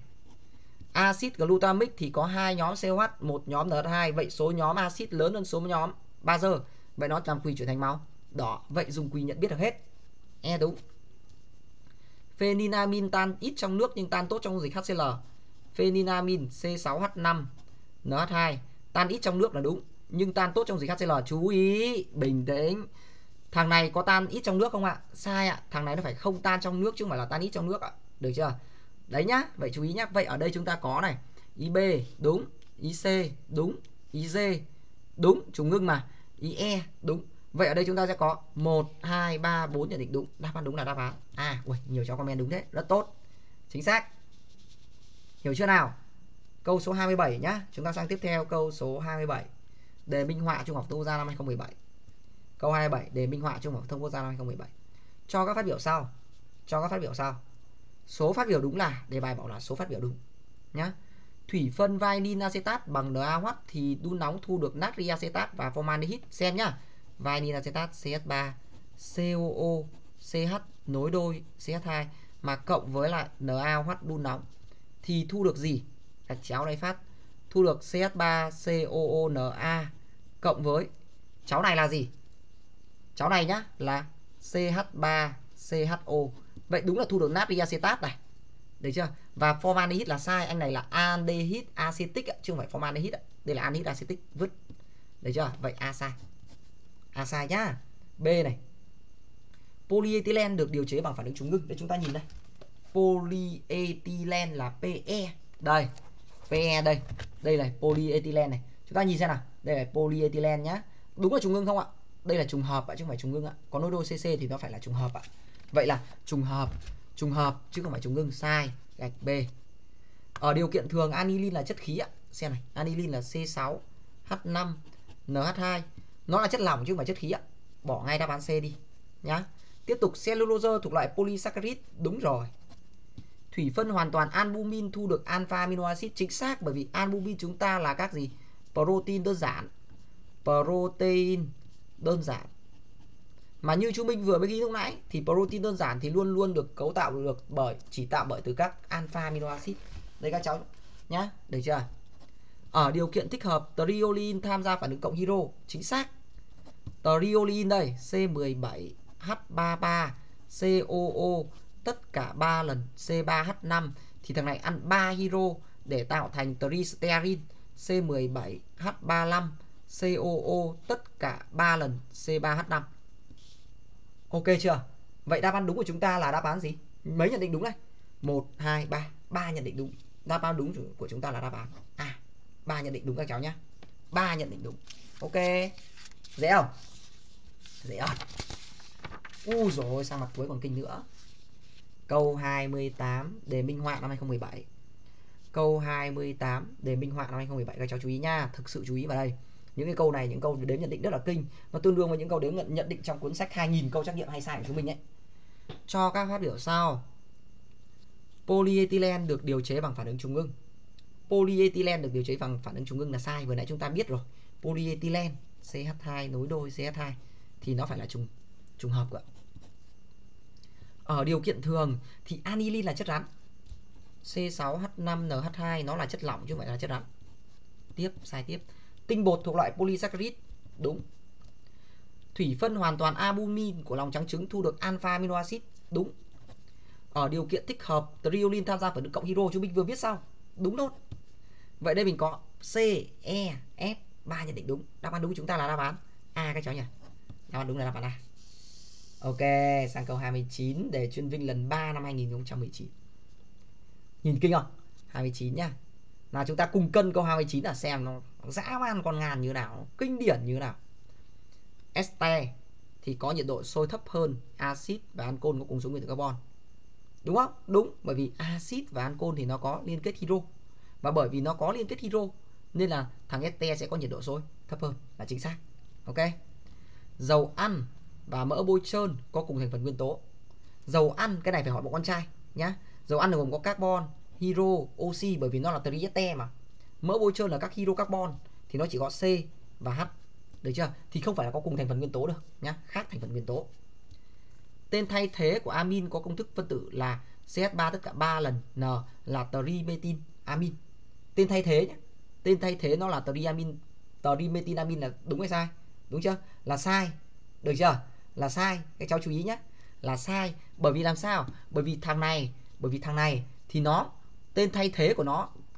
Speaker 1: Axit glutamic thì có hai nhóm xê o hát, một nhóm en hát hai, vậy số nhóm axit lớn hơn số nhóm bazơ, vậy nó làm quỳ chuyển thành màu đỏ. Vậy dùng quỳ nhận biết được hết. E đúng. Phenilamin tan ít trong nước nhưng tan tốt trong dung dịch hát xê lờ. Pheninamin C sáu H năm N H hai tan ít trong nước là đúng, nhưng tan tốt trong dịch hát xê lờ. Chú ý, bình tĩnh. Thằng này có tan ít trong nước không ạ? Sai ạ. Thằng này nó phải không tan trong nước chứ không phải là tan ít trong nước ạ. Được chưa? Đấy nhá. Vậy chú ý nhá. Vậy ở đây chúng ta có này, ý B đúng, ý C đúng, ý D đúng, trùng ngưng mà, ý E đúng. Vậy ở đây chúng ta sẽ có một, hai, ba, bốn nhận định đúng. Đáp án đúng là đáp án à. Ui, nhiều cháu comment đúng thế, rất tốt, chính xác. Hiểu chưa nào? Câu số hai mươi bảy nhá. Chúng ta sang tiếp theo câu số hai mươi bảy. Đề minh họa Trung học phổ thông quốc gia năm hai không một bảy. Câu hai mươi bảy, đề minh họa Trung học phổ thông quốc gia năm hai không một bảy. Cho các phát biểu sau. Cho các phát biểu sau. Số phát biểu đúng là, đề bài bảo là số phát biểu đúng nhá. Thủy phân vinylin acetat bằng NaOH thì đun nóng thu được natri acetat và formaldehyde. Xem nhá. Vinylin acetat C H ba, COO, CH nối đôi C H hai mà cộng với lại NaOH đun nóng thì thu được gì? Gạch chéo này phát. Thu được C H ba COONa cộng với cháu này là gì? Cháu này nhá là C H ba C H O. Vậy đúng là thu được natri acetat này. Được chưa? Và formaldehyde là sai, anh này là aldehyde acetic chứ không phải formaldehyde. Đây là aldehyde acetic, vứt. Được chưa? Vậy A sai. A sai nhá. B này. Polyethylene được điều chế bằng phản ứng trùng ngưng. Đây chúng ta nhìn đây. Polyethylene là PE. Đây. PE đây. Đây là polyethylene này. Chúng ta nhìn xem nào. Đây là polyethylene nhá. Đúng là trùng ngưng không ạ? Đây là trùng hợp ạ chứ không phải trùng ngưng ạ. Có nối đôi C C thì nó phải là trùng hợp ạ. Vậy là trùng hợp, trùng hợp chứ không phải trùng ngưng, sai. Gạch B. Ở điều kiện thường anilin là chất khí ạ. Xem này, anilin là C sáu H năm N H hai. Nó là chất lỏng chứ không phải chất khí ạ. Bỏ ngay đáp án C đi nhá. Tiếp tục, cellulose thuộc loại polysaccharide, đúng rồi. Thủy phân hoàn toàn albumin thu được alpha amino acid, chính xác, bởi vì albumin chúng ta là các gì? Protein đơn giản. Protein đơn giản. Mà như chú Minh vừa mới ghi lúc nãy thì protein đơn giản thì luôn luôn được cấu tạo được bởi chỉ tạo bởi từ các alpha amino acid. Đây các cháu nhá, được chưa? Ở điều kiện thích hợp, triolin tham gia phản ứng cộng hydro, chính xác. Triolin đây, C mười bảy H ba mươi ba C O O tất cả ba lần C ba H năm thì thằng này ăn ba hydro để tạo thành tristearin C mười bảy H ba mươi lăm C O O tất cả ba lần C ba H năm. Ok chưa? Vậy đáp án đúng của chúng ta là đáp án gì? Mấy nhận định đúng đây? một, hai, ba. ba nhận định đúng. Đáp án đúng của chúng ta là đáp án A. ba nhận định đúng các cháu nhé. ba nhận định đúng. Ok. Dễ không? Dễ không? Ui rồi sang mặt cuối còn kinh nữa. Câu hai mươi tám, đề minh họa năm hai không một bảy. Câu hai mươi tám, đề minh họa năm hai không một bảy, các cháu chú ý nha, thực sự chú ý vào đây. Những cái câu này, những câu đếm nhận định rất là kinh, nó tương đương với những câu đếm nhận định trong cuốn sách hai nghìn câu trắc nghiệm hay sai của chúng mình ấy. Cho các phát biểu sau. Polyethylene được điều chế bằng phản ứng trùng ngưng. Polyethylene được điều chế bằng phản ứng trùng ngưng là sai, vừa nãy chúng ta biết rồi. Polyethylene C H hai nối đôi C H hai thì nó phải là trùng trùng hợp ạ. Ở điều kiện thường thì anilin là chất rắn. C sáu H năm N H hai nó là chất lỏng chứ không phải là chất rắn. Tiếp, sai tiếp. Tinh bột thuộc loại polysaccharide, đúng. Thủy phân hoàn toàn albumin của lòng trắng trứng thu được alpha amino acid, đúng. Ở điều kiện thích hợp, triolin tham gia phản ứng cộng hydro, chúng mình vừa viết sau, đúng thôi. Vậy đây mình có C, E, F, ba nhận định đúng. Đáp án đúng của chúng ta là đáp án A các cháu nhỉ. Đáp án đúng là đáp án A. Ok, sang câu hai mươi chín, đề chuyên Vinh lần ba năm hai nghìn không trăm mười chín. Nhìn kinh không? hai mươi chín nhá. Nào chúng ta cùng cân câu hai mươi chín là xem nó dã man con ngàn như nào, kinh điển như nào. Ester thì có nhiệt độ sôi thấp hơn axit và ancol có cùng số nguyên tử carbon. Đúng không? Đúng, bởi vì axit và ancol thì nó có liên kết hydro. Và bởi vì nó có liên kết hydro nên là thằng ester sẽ có nhiệt độ sôi thấp hơn, là chính xác. Ok. Dầu ăn và mỡ bôi trơn có cùng thành phần nguyên tố. Dầu ăn, cái này phải hỏi một con trai nhá. Dầu ăn gồm có carbon, hydro, oxy, bởi vì nó là triester mà. Mỡ bôi trơn là các hydrocarbon thì nó chỉ có C và H. Được chưa? Thì không phải là có cùng thành phần nguyên tố được nhá, khác thành phần nguyên tố. Tên thay thế của amin có công thức phân tử là C H ba tất cả ba lần N là trimethylamin. Tên thay thế nhé. Tên thay thế nó là triamin, trimethylamin là đúng hay sai? Đúng chưa? Là sai. Được chưa? Là sai. Các cháu chú ý nhé. Là sai. Bởi vì làm sao? Bởi vì thằng này, bởi vì thằng này thì nó tên thay thế của nó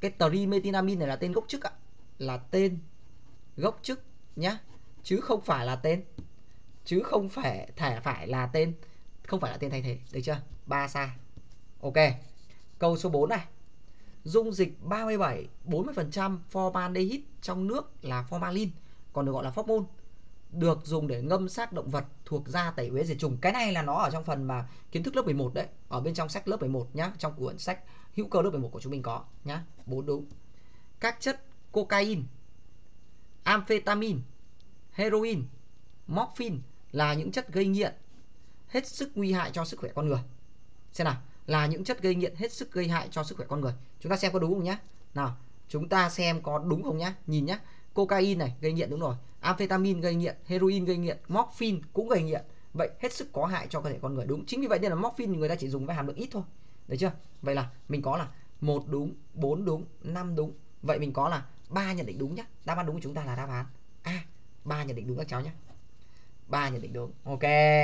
Speaker 1: cái trimethylamine này là tên gốc chức ạ, là tên gốc chức nhá, chứ không phải là tên chứ không phải thể phải là tên không phải là tên thay thế, được chưa? Ba sai. Ok. Câu số bốn này. Dung dịch ba mươi bảy bốn mươi phần trăm formaldehyde trong nước là formalin, còn được gọi là phóc-môn, được dùng để ngâm xác động vật thuộc da tẩy uế diệt trùng. Cái này là nó ở trong phần mà kiến thức lớp mười một đấy, ở bên trong sách lớp mười một nhá, trong cuốn sách hữu cơ lớp mười một của chúng mình có nhá. Bốn đúng. Các chất cocaine, amphetamine, heroin, morphine là những chất gây nghiện hết sức nguy hại cho sức khỏe con người. Xem nào, là những chất gây nghiện hết sức gây hại cho sức khỏe con người. Chúng ta xem có đúng không nhá. Nào, chúng ta xem có đúng không nhá. Nhìn nhá. Cocaine này gây nghiện đúng rồi, amphetamine gây nghiện, heroin gây nghiện, morphine cũng gây nghiện. Vậy hết sức có hại cho cơ thể con người, đúng. Chính vì vậy nên là morphine người ta chỉ dùng với hàm lượng ít thôi. Được chưa? Vậy là mình có là một đúng, bốn đúng, năm đúng. Vậy mình có là ba nhận định đúng nhá. Đáp án đúng của chúng ta là đáp án A. ba nhận định đúng các cháu nhé. ba nhận định đúng. Ok.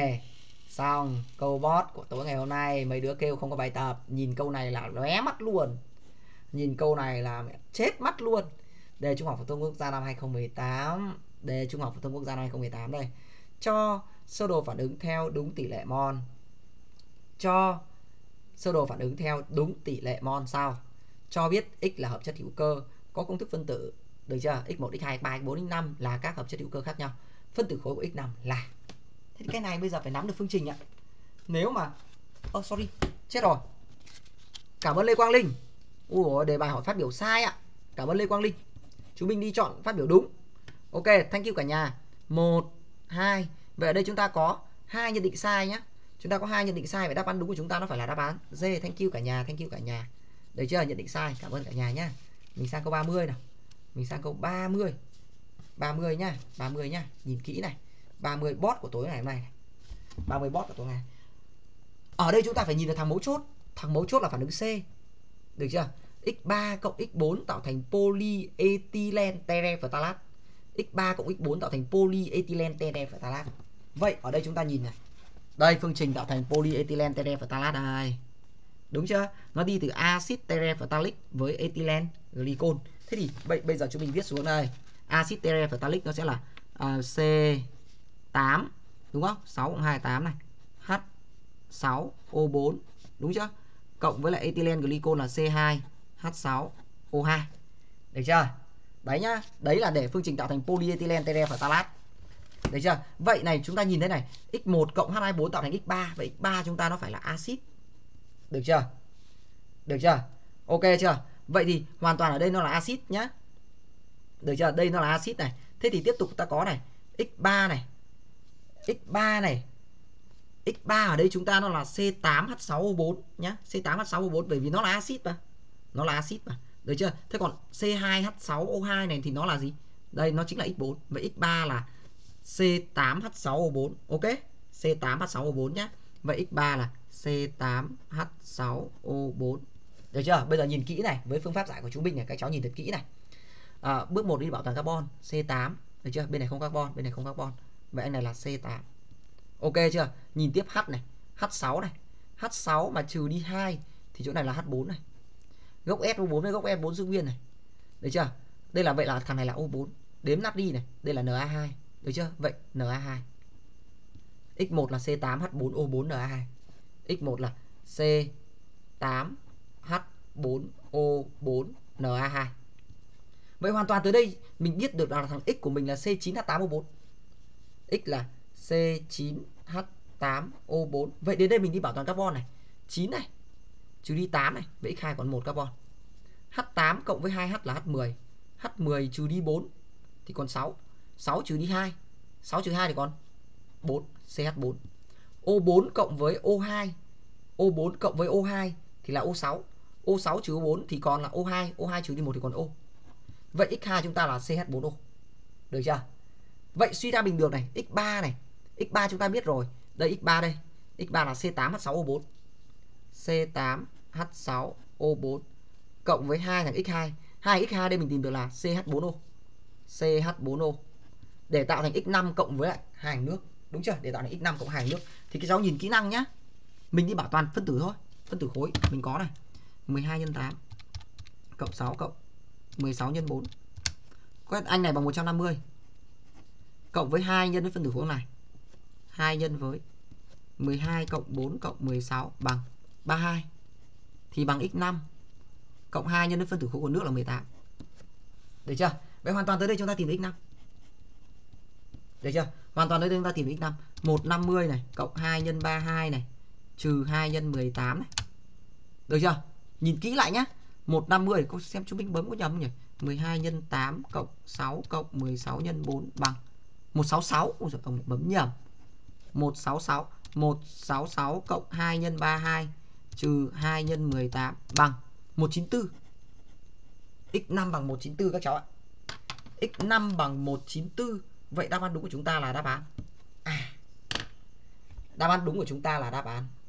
Speaker 1: Xong câu boss của tối ngày hôm nay. Mấy đứa kêu không có bài tập, nhìn câu này là lóe mắt luôn. Nhìn câu này là chết mắt luôn. Đề Trung học phổ thông quốc gia năm hai không một tám. Đề Trung học phổ thông quốc gia năm hai không một tám đây. Cho sơ đồ phản ứng theo đúng tỷ lệ mol. Cho sơ đồ phản ứng theo đúng tỷ lệ mol sao? Cho biết X là hợp chất hữu cơ có công thức phân tử, được chưa? x một, x hai, x ba, x bốn, x năm là các hợp chất hữu cơ khác nhau. Phân tử khối của x năm là. Thế thì cái này bây giờ phải nắm được phương trình ạ. Nếu mà oh sorry, chết rồi. Cảm ơn Lê Quang Linh. Ủa, đề bài hỏi phát biểu sai ạ. Cảm ơn Lê Quang Linh. Chúng mình đi chọn phát biểu đúng. Ok, thank you cả nhà. một, hai. Vậy ở đây chúng ta có hai nhận định sai nhé. Chúng ta có hai nhận định sai, vậy đáp án đúng của chúng ta nó phải là đáp án D. Thank you cả nhà, thank you cả nhà. Được chưa? Nhận định sai. Cảm ơn cả nhà nhá. Mình sang câu ba mươi nào. Mình sang câu ba mươi. ba mươi nhá, ba mươi nhá. Nhìn kỹ này. ba mươi boss của tối ngày hôm nay này. ba mươi boss của tối ngày. Ở đây chúng ta phải nhìn được thằng mấu chốt. Thằng mấu chốt là phản ứng C. Được chưa? x ba cộng x bốn tạo thành polyethylene terephthalate. x ba cộng x bốn tạo thành polyethylene terephthalate. Vậy ở đây chúng ta nhìn này. Đây, phương trình tạo thành polyethylene terephthalate đây. Đúng chưa? Nó đi từ axit terephthalic với ethylene glycol. Thế thì bây, bây giờ chúng mình viết xuống đây. Axit terephthalic nó sẽ là uh, C tám, đúng không? sáu cộng hai là tám này. H sáu O bốn, đúng chưa? Cộng với lại ethylene glycol là C hai H sáu O hai. Được chưa? Đấy nhá. Đấy là để phương trình tạo thành polyethylene terephthalate. Được chưa? Vậy này chúng ta nhìn thấy này, x một cộng H hai bốn tạo thành x ba, vậy x ba chúng ta nó phải là axit. Được chưa? Được chưa? Ok chưa? Vậy thì hoàn toàn ở đây nó là axit nhá. Được chưa? Đây nó là axit này. Thế thì tiếp tục ta có này, x ba này. x ba này. x ba ở đây chúng ta nó là C tám H sáu O bốn nhá. C tám H sáu O bốn bởi vì nó là axit mà. Nó là axit mà. Được chưa? Thế còn C hai H sáu O hai này thì nó là gì? Đây nó chính là x bốn. Vậy x ba là C tám H sáu O bốn. Ok? C tám H sáu O bốn nhá. Vậy x ba là C tám H sáu O bốn. Được chưa? Bây giờ nhìn kỹ này, với phương pháp giải của chúng mình này, các cháu nhìn thật kỹ này. À, bước một đi bảo toàn carbon, C tám. Được chưa? Bên này không carbon, bên này không carbon. Vậy anh này là C tám. Ok chưa? Nhìn tiếp H này, H sáu này. H sáu mà trừ đi hai thì chỗ này là H bốn này. Gốc S O bốn với gốc S bốn giữ nguyên này. Được chưa? Đây là vậy là thằng này là O bốn. Đếm nát đi này, đây là Na hai. Được chưa? Vậy Na hai. x một là C tám H bốn O bốn Na hai. x một là C tám H bốn O bốn Na hai. Vậy hoàn toàn từ đây mình biết được là thằng X của mình là C chín H tám O bốn. X là C chín H tám O bốn. Vậy đến đây mình đi bảo toàn carbon này. chín này, trừ đi tám này, vậy x hai còn một carbon. H tám cộng với hai H là H mười. H mười trừ đi bốn thì còn sáu. sáu trừ đi hai. sáu trừ hai thì còn bốn, C H bốn. O bốn cộng với O hai. O bốn cộng với O hai thì là O sáu. O sáu trừ O bốn thì còn là O hai. O hai trừ đi một thì còn O. Vậy x hai chúng ta là C H bốn O. Được chưa? Vậy suy ra bình được này, x ba này. x ba chúng ta biết rồi. Đây x ba đây. x ba là C tám H sáu O bốn. C tám H sáu O bốn cộng với hai thằng x hai. hai x hai đây mình tìm được là C H bốn O. C H bốn O. Để tạo thành x năm cộng với lại hai hành nước. Đúng chưa? Để tạo thành x năm cộng hai hành nước. Thì cái cháu nhìn kỹ năng nhá. Mình đi bảo toàn phân tử thôi. Phân tử khối mình có này. mười hai nhân tám cộng sáu cộng mười sáu nhân bốn. Quét anh này bằng một trăm năm mươi. Cộng với hai nhân với phân tử khối này. hai nhân với mười hai cộng bốn cộng mười sáu bằng ba mươi hai. Thì bằng x năm cộng hai nhân với phân tử khối của nước là mười tám. Được chưa? Vậy hoàn toàn tới đây chúng ta tìm được x năm. Được chưa? Hoàn toàn tới đây chúng ta tìm được x năm. một trăm năm mươi này cộng hai nhân ba mươi hai này trừ hai nhân mười tám này. Được chưa? Nhìn kỹ lại nhá. một trăm năm mươi, cô xem chúng mình bấm có nhầm không nhỉ? mười hai nhân tám cộng sáu cộng mười sáu nhân bốn bằng một trăm sáu mươi sáu. Ôi giời, ông bấm nhầm. một trăm sáu mươi sáu. một trăm sáu mươi sáu cộng hai nhân ba mươi hai trừ hai nhân mười tám bằng một trăm chín mươi tư. x năm bằng một trăm chín mươi tư các cháu ạ. x năm bằng một trăm chín mươi tư. Vậy đáp án đúng của chúng ta là đáp án à, đáp án đúng của chúng ta là đáp án